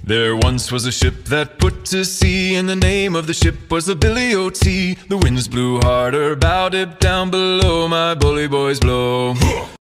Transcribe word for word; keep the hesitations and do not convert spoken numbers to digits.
There once was a ship that put to sea, and the name of the ship was the Billy O T. The winds blew harder, bowed it down below, my bully boys blow.